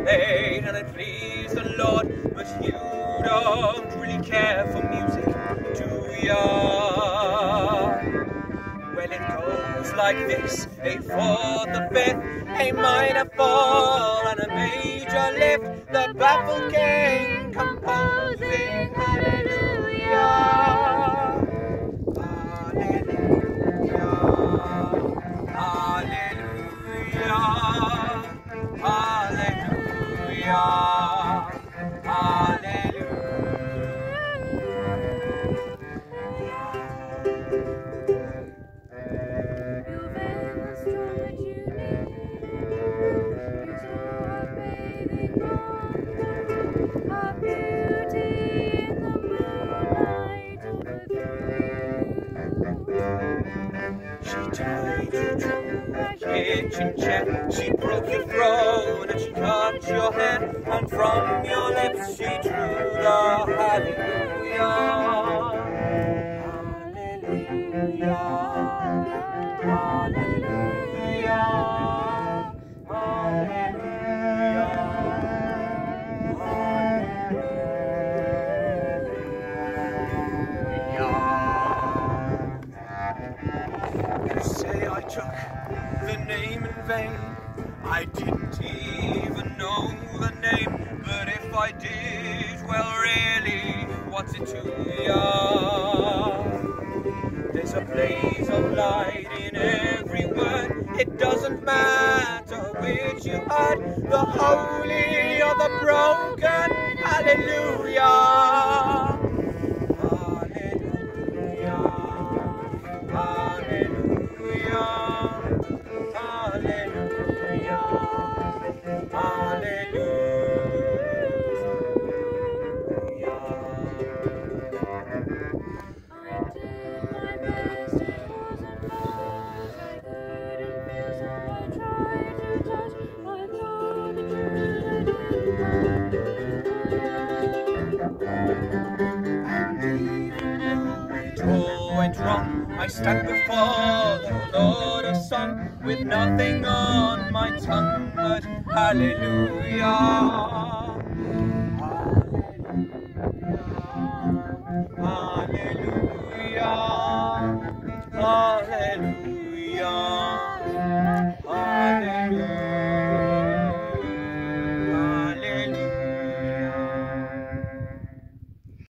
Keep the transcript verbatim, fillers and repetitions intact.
played and it pleased the Lord. But you don't really care for music, do ya? Well, it goes like this: A fourth, a fifth, a minor fall, and a major lift. The baffled king composing hallelujah, hallelujah, hallelujah, hallelujah, hallelujah. She tied you to a kitchen chair, she broke your throne and she cut your hair, and from your lips she drew the hallelujah, hallelujah, hallelujah, hallelujah, hallelujah. You say I took the name in vain. I didn't even know the name, but if I did, well really, what's it to ya? There's a blaze of light in every word. It doesn't matter which you heard, the holy or the broken. Hallelujah, hallelujah, hallelujah, hallelujah, hallelujah. All went wrong, I stand before the Lord of Song with nothing on my tongue but hallelujah.